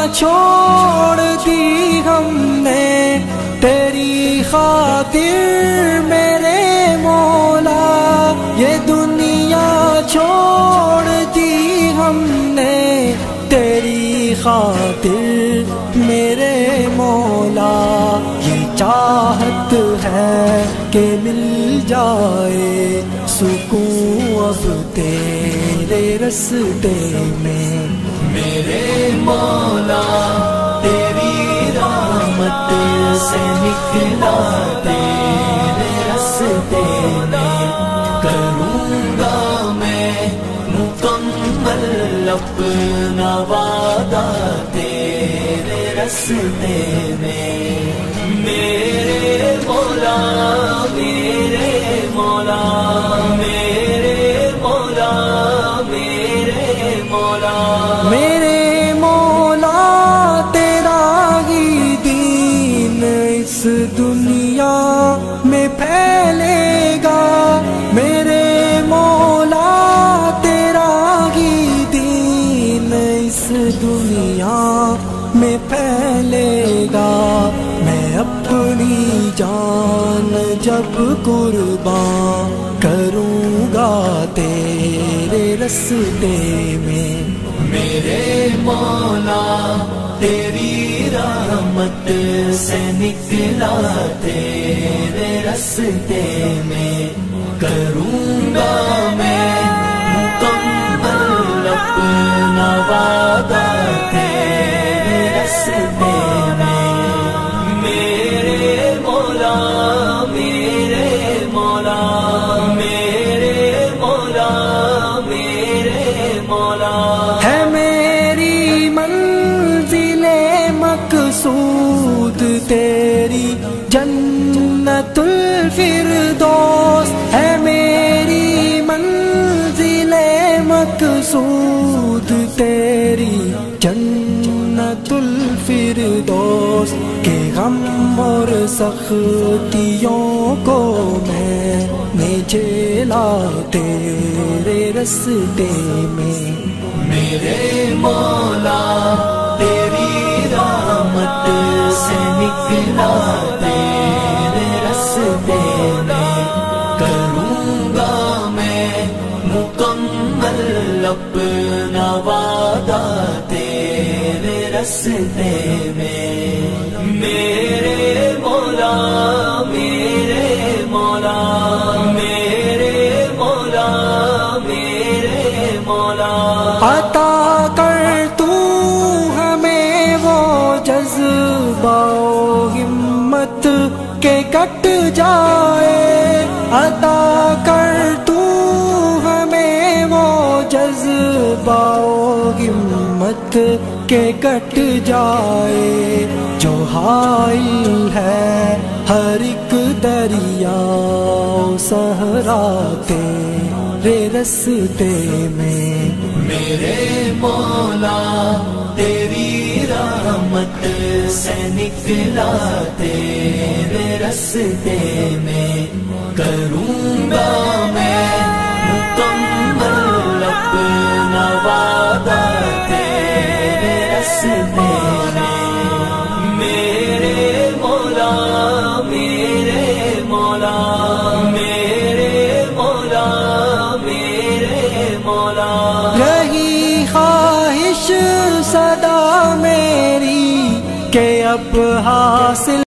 چھوڑ دی ہم نے تیری خاطر میرے مولا، یہ دنیا چھوڑ دی ہم نے تیری خاطر میرے مولا، یہ چاہت ہے کہ مل جائے سکون اب تیرے رستے میں میرے مولا، تیری رحمت سے نکلا تیرے رستے میں، کروں گا میں مکمل اپنا وعدہ تیرے رستے میں، میرے مولا میرے مولا میرے مولا میرے مولا، میرے مولا تیرا ہی دین اس دنیا میں پھیلے گا، میرے مولا تیرا ہی دین اس دنیا میں پھیلے گا، میں اپنی جان جب قربان کروں گا تیرے رستے میں، میرے مولا تیری رحمت سے نکلا تیرے رستے میں، کروں گا میں مکمل اپنا وعدہ تیرے رستے میں، میرے مولا میرے مولا میرے مولا میرے مولا، ہے میری منزل مقصود تیری جنت الفردوس، ہے میری منزل مقصود تیری جنت الفردوس، کہ غم اور سختیوں کو میں نے جھیلا تیرے رستے میں، میرے مولا تیری رحمت سے نکلا تیرے رستے میں، کروں گا میں مکمل اپنا وعدہ تیرے رستے میں، میرے مولا میرے مولا میرے مولا میرے مولا، عطا کر تو ہمیں وہ جذبہ و ہمت کہ کٹ جائے، عطا کر تو ہمیں وہ جذبہ و ہمت کہ کٹ جائے، جو حائل ہے ہر ایک دریا و صحرا تیرے رستے میں، میرے مولا تیری رحمت سے نکلا تیرے رستے میں، کروں گا میں مکمل اپنا وعدہ تیرے رستے میں، میرے مولا میرے مولا میرے مولا میرے مولا، رہی خواہش صدا میری کہ اب حاصل